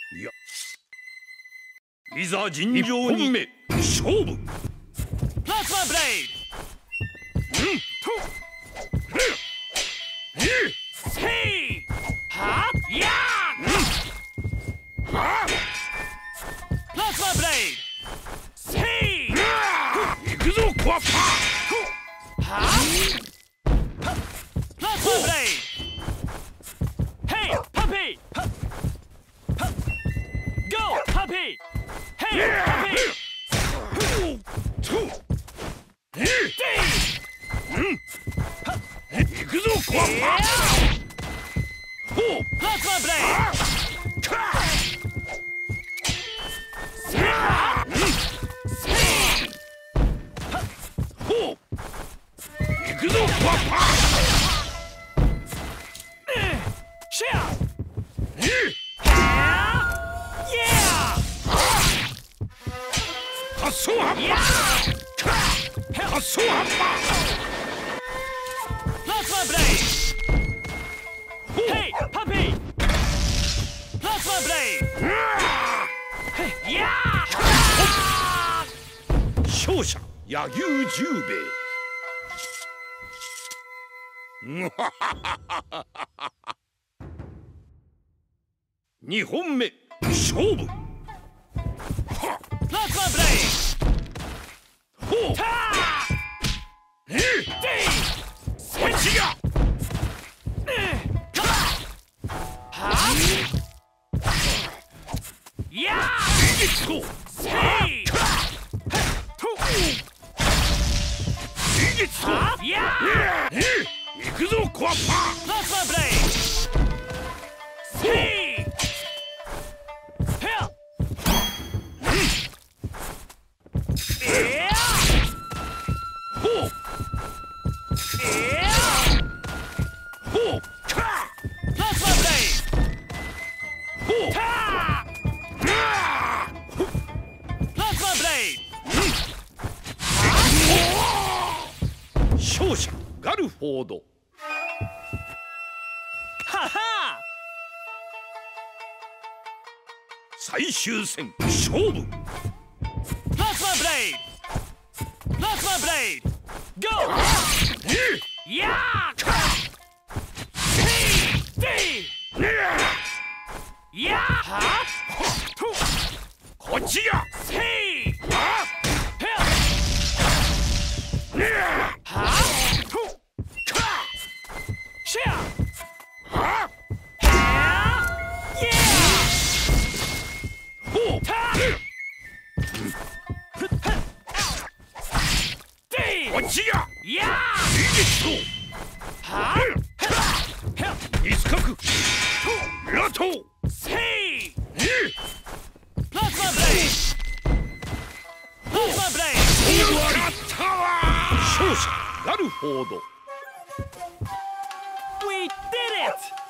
いや、いざ尋常に勝負。プラズマブレイド。せい。はや。プラズマブレイド。せい。行くぞコアパー。は。プラズマブレイド。ヘイパピー。Go puppy. Hey puppy. Plasma blade. Plasma blade. Hey puppy. Plasma blade. Yeah. 勝者柳生十兵衛。2本目勝負。プラズマブレイド。ほう。たー。こっちが。はあ。やあ。せい。はあ。やあ。行くぞコアパー。プラズマブレイド。せい。勝者ガルフォード。はは。最終戦勝負。プラズマブレイド。プラズマブレイド。ゴー。やー。やー。こっちが。せい。こっちが。やあ。イスカク。ラト。せい。プラズマブレイド。プラズマブレイド。勝者ガルフォード。We did it!